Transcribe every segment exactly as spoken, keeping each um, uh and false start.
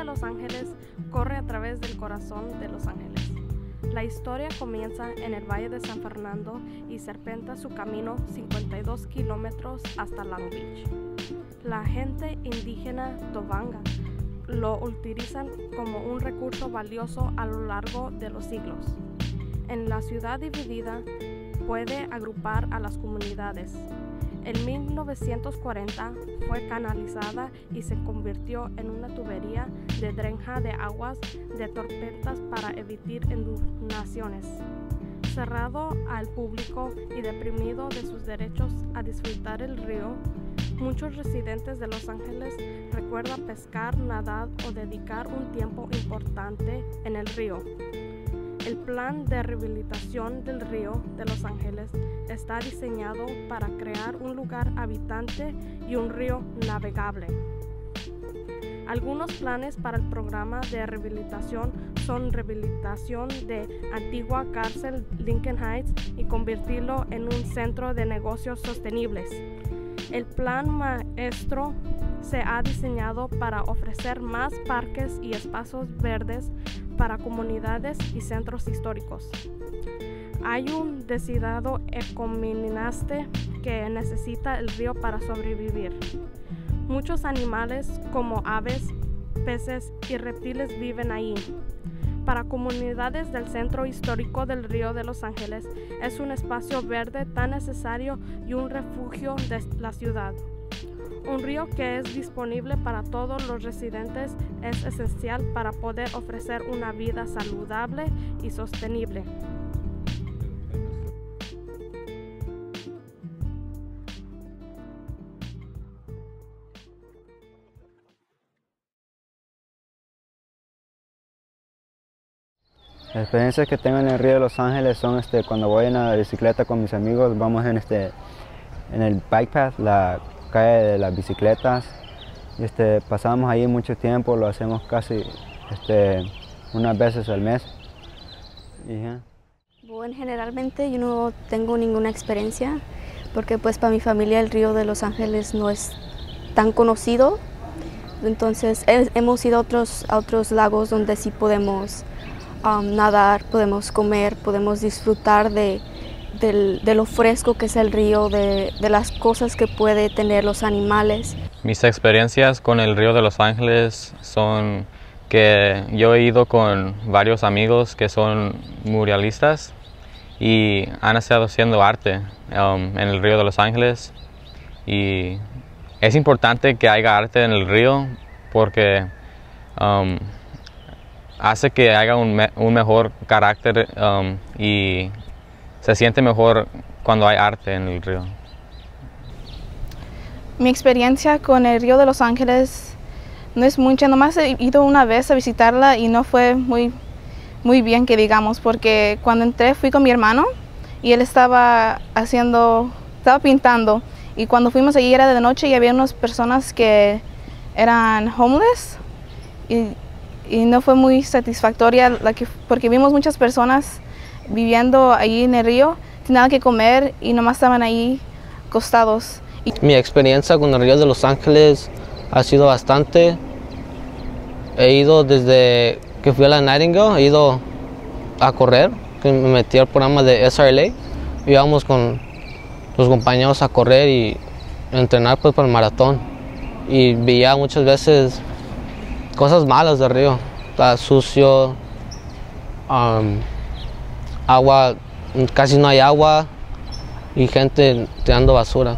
de Los Ángeles corre a través del corazón de Los Ángeles. La historia comienza en el Valle de San Fernando y serpenta su camino cincuenta y dos kilómetros hasta Long Beach. La gente indígena Tobanga lo utilizan como un recurso valioso a lo largo de los siglos. En la ciudad dividida puede agrupar a las comunidades. En mil novecientos cuarenta fue canalizada y se convirtió en una tubería de drenaje de aguas de tormentas para evitar inundaciones. Cerrado al público y deprimido de sus derechos a disfrutar el río, muchos residentes de Los Ángeles recuerdan pescar, nadar o dedicar un tiempo importante en el río. El plan de rehabilitación del río de Los Ángeles está diseñado para crear un lugar habitante y un río navegable. Algunos planes para el programa de rehabilitación son rehabilitación de antigua cárcel Lincoln Heights y convertirlo en un centro de negocios sostenibles. El plan maestro se ha diseñado para ofrecer más parques y espacios verdes para comunidades y centros históricos. Hay un decidado economista que necesita el río para sobrevivir. Muchos animales como aves, peces y reptiles viven ahí. Para comunidades del centro histórico del río de Los Ángeles es un espacio verde tan necesario y un refugio de la ciudad. Un río que es disponible para todos los residentes es esencial para poder ofrecer una vida saludable y sostenible. Las experiencias que tengo en el río de Los Ángeles son este, cuando voy en la bicicleta con mis amigos, vamos en, este, en el bike path, la calle de las bicicletas. Y este, pasamos ahí mucho tiempo, lo hacemos casi este, unas veces al mes. Y, yeah. Bueno, generalmente yo no tengo ninguna experiencia porque pues para mi familia el río de Los Ángeles no es tan conocido. Entonces hemos ido a otros, a otros lagos donde sí podemos um, nadar, podemos comer, podemos disfrutar de, de, de lo fresco que es el río, de, de las cosas que puede tener los animales. Mis experiencias con el río de Los Ángeles son que yo he ido con varios amigos que son muralistas y han estado haciendo arte um, en el río de Los Ángeles. Y es importante que haya arte en el río porque um, hace que haya un, me un mejor carácter um, y se siente mejor cuando hay arte en el río. Mi experiencia con el río de Los Ángeles no es mucha, nomás he ido una vez a visitarla y no fue muy, muy bien que digamos, porque cuando entré fui con mi hermano y él estaba haciendo, estaba pintando. Y cuando fuimos allí era de noche y había unas personas que eran homeless y, y no fue muy satisfactoria la que, porque vimos muchas personas viviendo allí en el río sin nada que comer y nomás estaban ahí acostados. Mi experiencia con el río de Los Ángeles ha sido bastante. He ido desde que fui a la Nightingale, he ido a correr, que me metí al programa de S R L A. Íbamos con los compañeros a correr y entrenar pues para el maratón. Y veía muchas veces cosas malas del río. Está sucio, um, agua, casi no hay agua y gente tirando basura.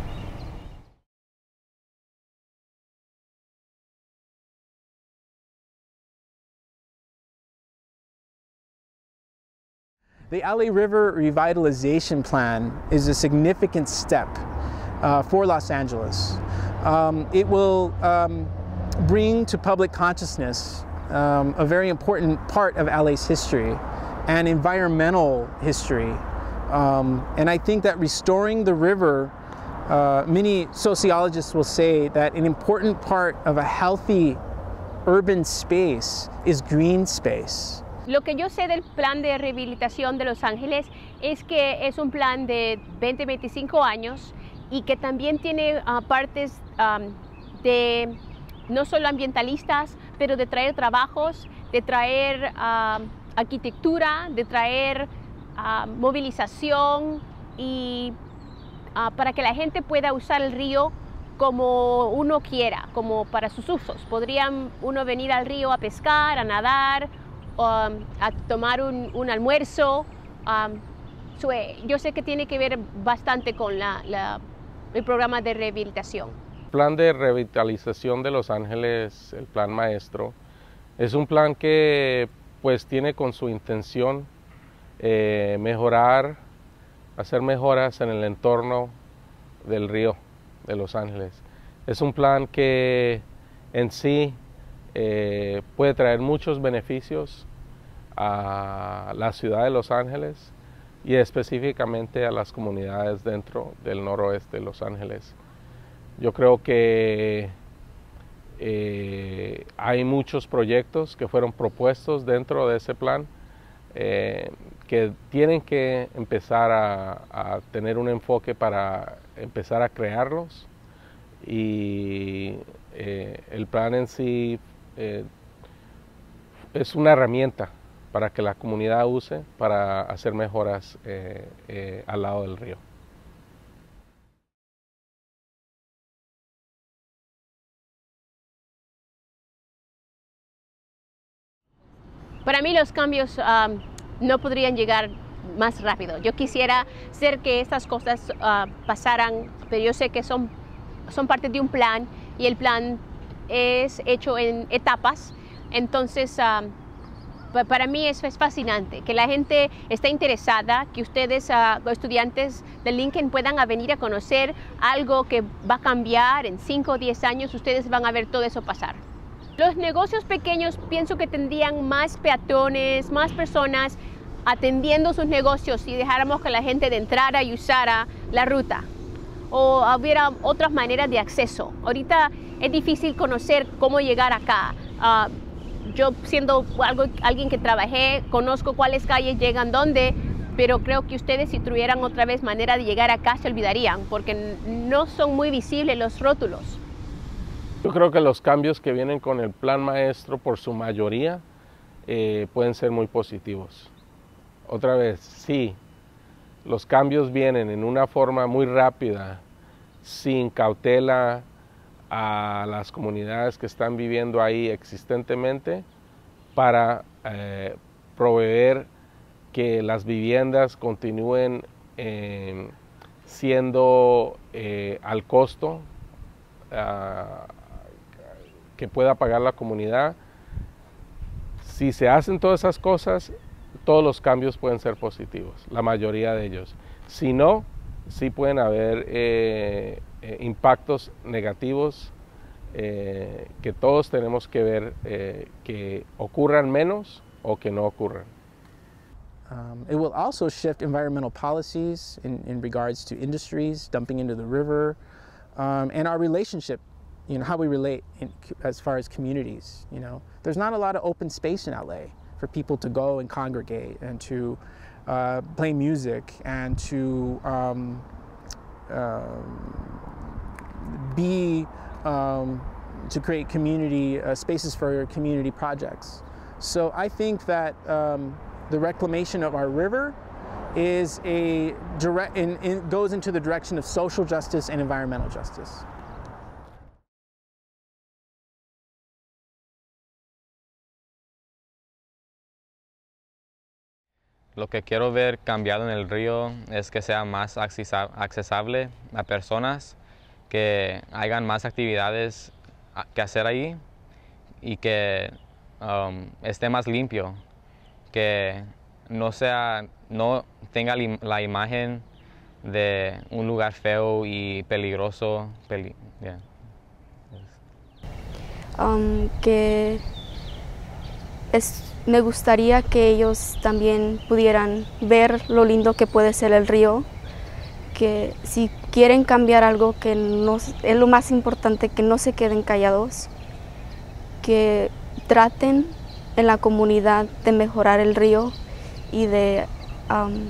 The L A River Revitalization Plan is a significant step uh, for Los Angeles. Um, it will um, bring to public consciousness um, a very important part of L A's history and environmental history. Um, and I think that restoring the river, uh, many sociologists will say that an important part of a healthy urban space is green space. Lo que yo sé del plan de rehabilitación de Los Ángeles es que es un plan de veinte a veinticinco años y que también tiene uh, partes um, de no solo ambientalistas, pero de traer trabajos, de traer uh, arquitectura, de traer uh, movilización y uh, para que la gente pueda usar el río como uno quiera, como para sus usos. Podrían uno venir al río a pescar, a nadar, um, a tomar un, un almuerzo. Um, so, yo sé que tiene que ver bastante con la, la, el programa de rehabilitación. El plan de revitalización de Los Ángeles, el plan maestro, es un plan que pues tiene con su intención eh, mejorar, hacer mejoras en el entorno del río de Los Ángeles. Es un plan que en sí eh, puede traer muchos beneficios a la ciudad de Los Ángeles y específicamente a las comunidades dentro del noroeste de Los Ángeles. Yo creo que eh, hay muchos proyectos que fueron propuestos dentro de ese plan eh, que tienen que empezar a, a tener un enfoque para empezar a crearlos y eh, el plan en sí eh, es una herramienta para que la comunidad use para hacer mejoras eh, eh, al lado del río. Para mí los cambios um, no podrían llegar más rápido. Yo quisiera ser que estas cosas uh, pasaran, pero yo sé que son, son parte de un plan y el plan es hecho en etapas. Entonces, uh, para mí eso es fascinante, que la gente esté interesada, que ustedes, uh, estudiantes de Lincoln, puedan a venir a conocer algo que va a cambiar en cinco o diez años. Ustedes van a ver todo eso pasar. Los negocios pequeños pienso que tendrían más peatones, más personas atendiendo sus negocios si dejáramos que la gente entrara y usara la ruta o hubiera otras maneras de acceso. Ahorita es difícil conocer cómo llegar acá. Uh, yo siendo algo, alguien que trabajé, conozco cuáles calles llegan dónde, pero creo que ustedes si tuvieran otra vez manera de llegar acá se olvidarían porque no son muy visibles los rótulos. Yo creo que los cambios que vienen con el plan maestro por su mayoría eh, pueden ser muy positivos. Otra vez, sí, los cambios vienen en una forma muy rápida, sin cautela a las comunidades que están viviendo ahí existentemente para eh, proveer que las viviendas continúen eh, siendo eh, al costo uh, que pueda pagar la comunidad. Si se hacen todas esas cosas, todos los cambios pueden ser positivos, la mayoría de ellos. Si no, sí pueden haber eh, eh, impactos negativos eh, que todos tenemos que ver eh, que ocurran menos o que no ocurran. Um, it will also shift environmental policies in, in regards to industries dumping into the river um, and our relationship, you know, how we relate in, as far as communities. You know, there's not a lot of open space in L A for people to go and congregate and to uh, play music and to um, uh, be um, to create community uh, spaces for community projects. So I think that um, the reclamation of our river is a direct in, in, goes into the direction of social justice and environmental justice. Lo que quiero ver cambiado en el río es que sea más accesible a personas, que hagan más actividades que hacer ahí y que um, esté más limpio, que no sea, no tenga la imagen de un lugar feo y peligroso. Peli yeah. um, que es Me gustaría que ellos también pudieran ver lo lindo que puede ser el río, que si quieren cambiar algo, que no, es lo más importante, que no se queden callados, que traten en la comunidad de mejorar el río y de, um,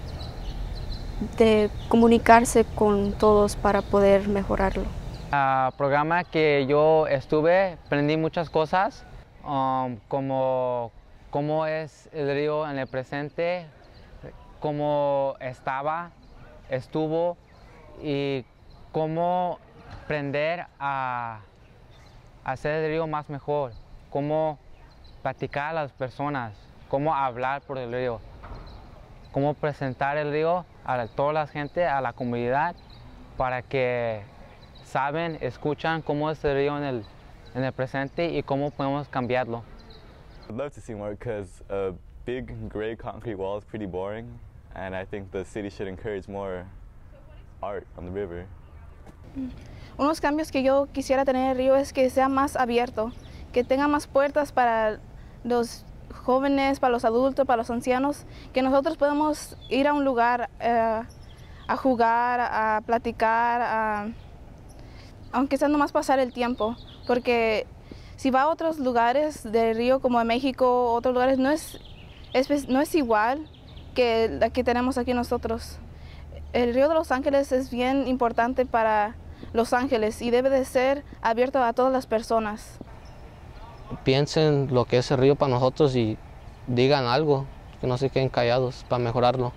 de comunicarse con todos para poder mejorarlo. El programa que yo estuve, aprendí muchas cosas. um, como cómo es el río en el presente, cómo estaba, estuvo y cómo aprender a hacer el río más mejor, cómo platicar a las personas, cómo hablar por el río, cómo presentar el río a toda la gente, a la comunidad, para que saben, escuchan cómo es el río en el, en el presente y cómo podemos cambiarlo. I'd love to see more because a big gray concrete wall is pretty boring, and I think the city should encourage more art on the river. Unos cambios que yo quisiera tener en el río es que sea más abierto, que tenga más puertas para los jóvenes, para los adultos, para los ancianos, que nosotros podamos ir a un lugar eh, a jugar, a platicar, a, aunque sea nomás pasar el tiempo, porque si va a otros lugares del río como en México, otros lugares, no es, es, no es igual que la que tenemos aquí nosotros. El río de Los Ángeles es bien importante para Los Ángeles y debe de ser abierto a todas las personas. Piensen lo que es el río para nosotros y digan algo, que no se queden callados para mejorarlo.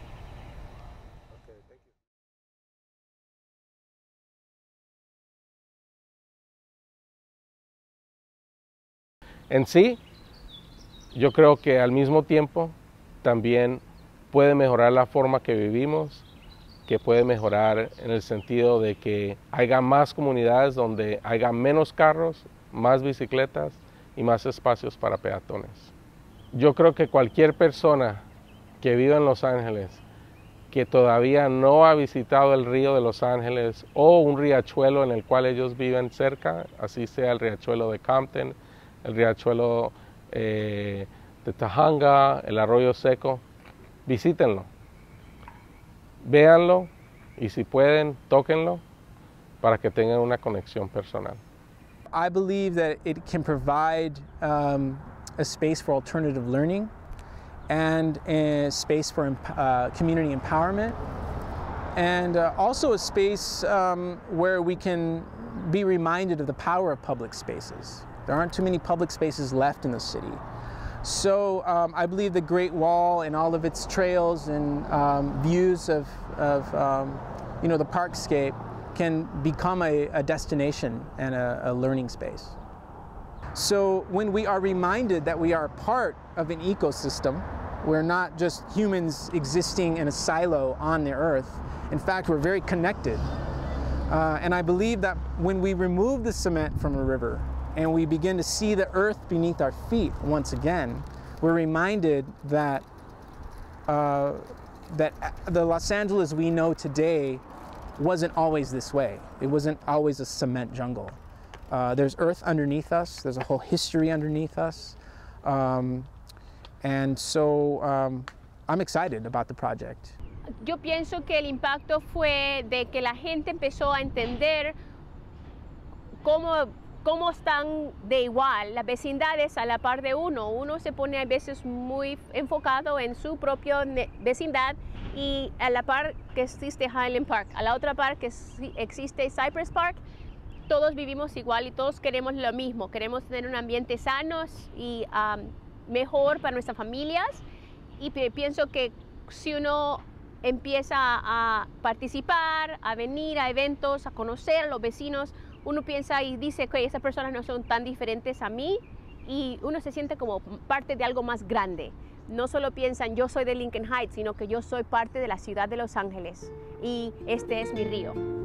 En sí, yo creo que al mismo tiempo también puede mejorar la forma que vivimos, que puede mejorar en el sentido de que haya más comunidades donde haya menos carros, más bicicletas y más espacios para peatones. Yo creo que cualquier persona que viva en Los Ángeles que todavía no ha visitado el río de Los Ángeles o un riachuelo en el cual ellos viven cerca, así sea el riachuelo de Compton, el riachuelo eh, de Tahanga, el arroyo seco, visítenlo, véanlo y si pueden, tóquenlo para que tengan una conexión personal. I believe that it can provide um, a space for alternative learning and a space for uh, community empowerment, and uh, also a space um, where we can be reminded of the power of public spaces. There aren't too many public spaces left in the city. So um, I believe the Great Wall and all of its trails and um, views of, of um, you know, the parkscape can become a, a destination and a, a learning space. So when we are reminded that we are part of an ecosystem, we're not just humans existing in a silo on the earth. In fact, we're very connected. Uh, and I believe that when we remove the cement from a river and we begin to see the earth beneath our feet once again, we're reminded that, uh, that the Los Angeles we know today wasn't always this way. It wasn't always a cement jungle. Uh, there's earth underneath us, there's a whole history underneath us. Um, and so um, I'm excited about the project. Yo pienso que el impacto fue de que la gente empezó a entender cómo, cómo están de igual las vecindades a la par de uno. Uno se pone a veces muy enfocado en su propia vecindad y a la par que existe Highland Park, a la otra par que existe Cypress Park, todos vivimos igual y todos queremos lo mismo. Queremos tener un ambiente sano y um, mejor para nuestras familias, y pienso que si uno empieza a participar, a venir a eventos, a conocer a los vecinos, uno piensa y dice que esas personas no son tan diferentes a mí y uno se siente como parte de algo más grande. No solo piensan yo soy de Lincoln Heights, sino que yo soy parte de la ciudad de Los Ángeles y este es mi río.